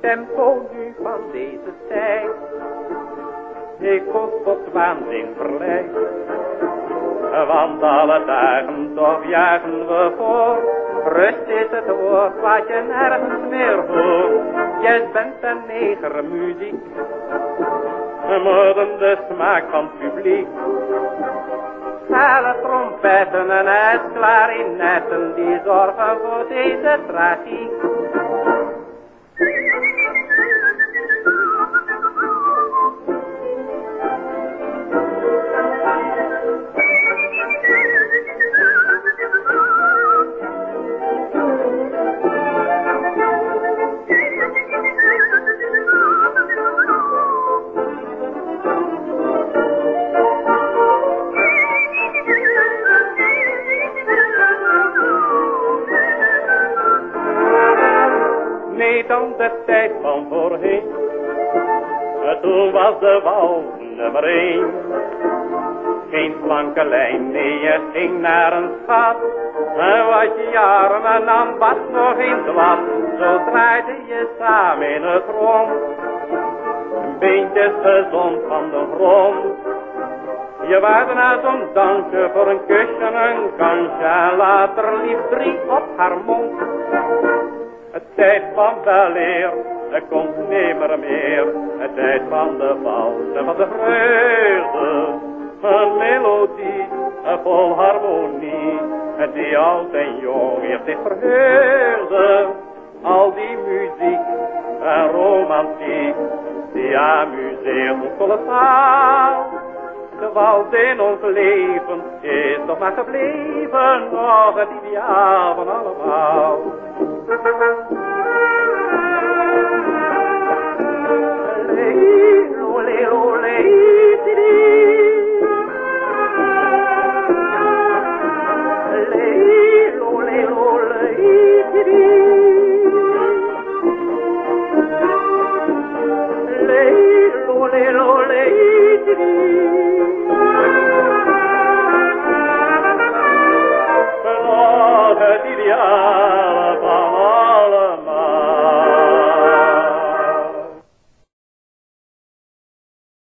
tempo nu van deze tijd. Ik word tot waanzin verleid. Want alle dagen toch jagen we voor. Rust is het woord wat je nergens meer hoort. Jij bent een negermuziek. Moordende smaak van het publiek. Schale trompetten en klarinetten die zorgen voor deze tragiek. Niet dan de tijd van voorheen. Toen was de wals nummer 1. Geen slanke lijn, nee, je ging naar een schat. Wat je armen nam was nog eens wat. Zo draaide je samen in het rond. Beentjes gezond van de grond. Je waarde naar zo'n dansje voor een kusje, een kansje. En later liep 3 op haar mond. Het tijd van weleer, er komt nimmer meer. Het tijd van de walsen, van de vreugde. Een melodie, vol harmonie. Die oud en jong eerst zich verheugde. Al die muziek en romantiek, die amuseert ons kolossaal. De wals in ons leven is toch maar gebleven, nog het ideaal van allemaal.